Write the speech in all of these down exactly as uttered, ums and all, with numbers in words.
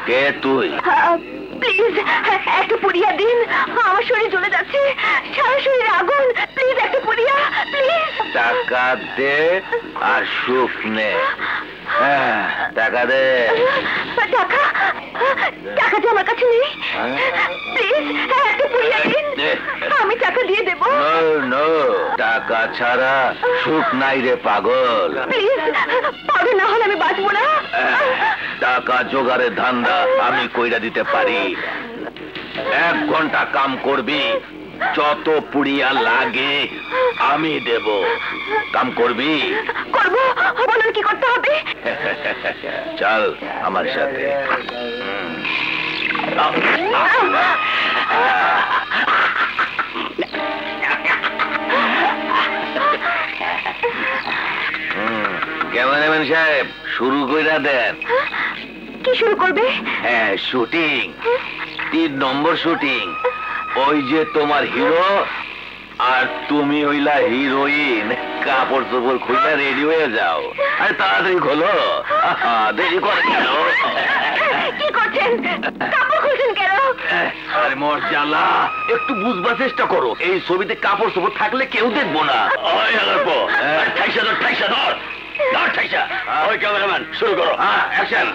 কে তুই? প্লিজ একটা পুড়িয়া দিন, আমার শরীর জ্বলে যাচ্ছে, সারা শরীরে আগুন, প্লিজ একটা পুড়িয়া, প্লিজ। টাকা দে আর সুখ নে। হ্যাঁ, টাকা দে। টাকা টাকা যে আমার কাছে নেই, প্লিজ একটা পুড়িয়া দিন, আমি টাকা দিয়ে দেবো। নো, টাকা ছাড়া সুখ নাই রে পাগল। প্লিজ, পাগল না হলে আমি বাঁচবো না। টাকা জোগাড়ের ধান্দা আমি কইরা দিতে পারি। এক ঘন্টা কাম করবি, যত পুড়িয়া লাগে আমি দেব। কাম করবি? করবো। বলুন কি করতে হবে? চল আমার সাথে। ক্যামেরাম্যান সাহেব, শুরু কইরা দেন। কি শুরু করবে? হ্যাঁ, শুটিং, তিন নম্বর শুটিং। ওই যে তোমার হিরো আর তুমি হইলা হিরোইন, কাপড় চোপড় খুলে রেডি হয়ে যাও। আরে তাড়াতাড়ি খোলো, দেরি করে কেন? কি করছেন? কাপড় খুলছেন কেন? আরে মোর জ্বালা, একটু বুঝবার চেষ্টা করো। এই ছবিতে কাপড় চোপড় থাকলে কেউ দেখবো না। ঠাইসা ধর, ঠাইসা ধর, ধর ঠাইসা। ওই ক্যামেরাম্যান, শুরু করো। হ্যাঁ, অ্যাকশন।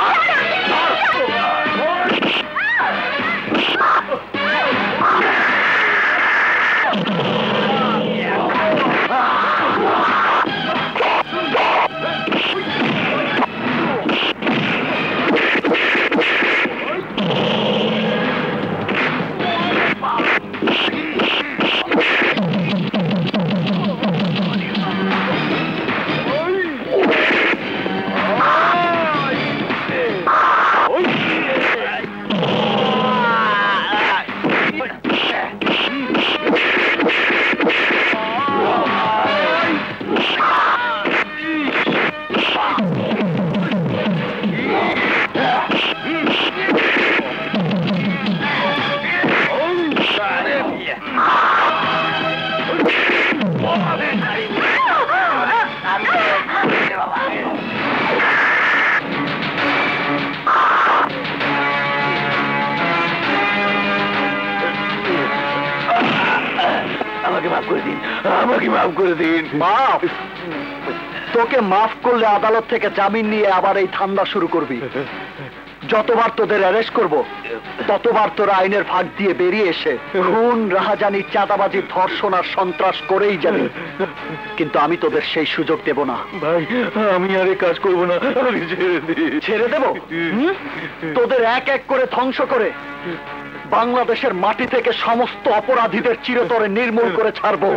আমাকে মাফ করে দিন, আমাকে মাফ করে দিন। মাফ? তোকে মাফ করলে আদালত থেকে জামিন নিয়ে আবার এই ধান্দা শুরু করবি। যতবার তোদের অ্যারেস্ট করব, ততবার তোরা আইনের ফাঁক দিয়ে বেরিয়ে এসে খুন, রাহাজানি, চাঁদাবাজি, ধর্ষণ আর সন্ত্রাস করেই যাবি। কিন্তু আমি তোদের সেই সুযোগ দেব না। ভাই, আমি আর কাজ করবো না, আমি ছেড়ে দিই। ছেড়ে দেব? তোদের এক এক করে ধ্বংস করে বাংলাদেশের মাটি থেকে সমস্ত অপরাধীদের চিরতরে নির্মূল করে ছাড়বো।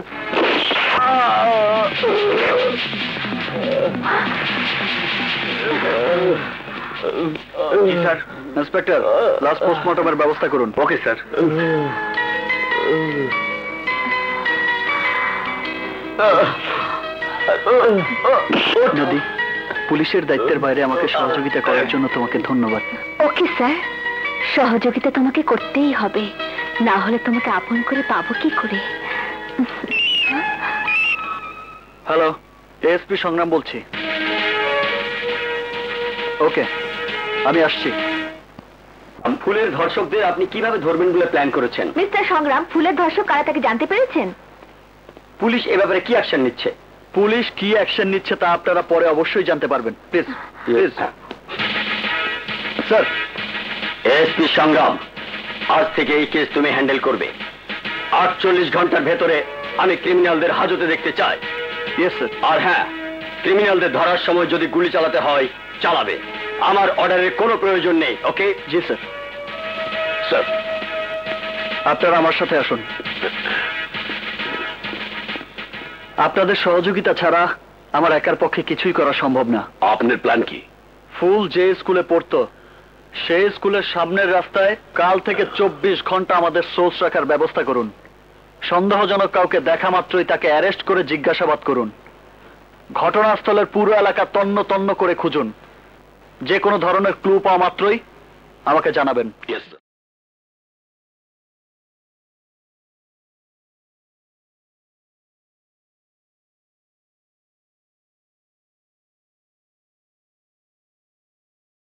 স্যার, ইন্সপেক্টর, লাস্ট পোস্টমর্টমের ব্যবস্থা করুন। Okay sir. নদী, পুলিশের দায়িত্বের বাইরে আমাকে সহযোগিতা করার জন্য তোমাকে ধন্যবাদ। ওকে স্যার, সহযোগিতা তোমাকে করতেই হবে, না হলে তোমাকে আপন করে পাবো কি করে? হ্যালো, এএসপি সংগ্রাম বলছি। ওকে, আমি আসছি। ফুলের ধর্ষকদের আপনি কিভাবে ধরবেন বলে প্ল্যান করেছেন? মিস্টার সংগ্রাম, ফুলের ধর্ষক কারা তাকে জানতে পেরেছেন? পুলিশ এ ব্যাপারে কি অ্যাকশন নিচ্ছে? পুলিশ কি অ্যাকশন নিচ্ছে তা আপনারা পরে অবশ্যই জানতে পারবেন। Please please sir. এসপি সংগ্রাম, আজ থেকে এই কেস তুমি হ্যান্ডেল করবে। আটচল্লিশ ঘন্টার ভেতরে আমি ক্রিমিনালদের হাজতে দেখতে চাই। Yes sir. আর হ্যাঁ, ক্রিমিনালদের ধরার সময় যদি গুলি চালাতে হয় চালাবে, আমার অর্ডারের কোনো প্রয়োজন নেই। ওকে? জি স্যার। স্যার, আপনারা আমার সাথে আসুন। আপনাদের সহযোগিতা ছাড়া আমার একার পক্ষে কিছুই করা সম্ভব না। আপনার প্ল্যান কি? ফুল যে স্কুলে পড়তো সেই স্কুলের সামনের রাস্তায় কাল থেকে চব্বিশ ঘন্টা আমাদের সোর্স রাখার ব্যবস্থা করুন। সন্দেহজনক কাউকে দেখা মাত্রই তাকে অ্যারেস্ট করে জিজ্ঞাসাবাদ করুন। ঘটনাস্থলের পুরো এলাকা তন্ন তন্ন করে খুঁজুন। যে কোনো ধরনের ক্লু পাওয়া মাত্রই আমাকে জানাবেন। Yes sir.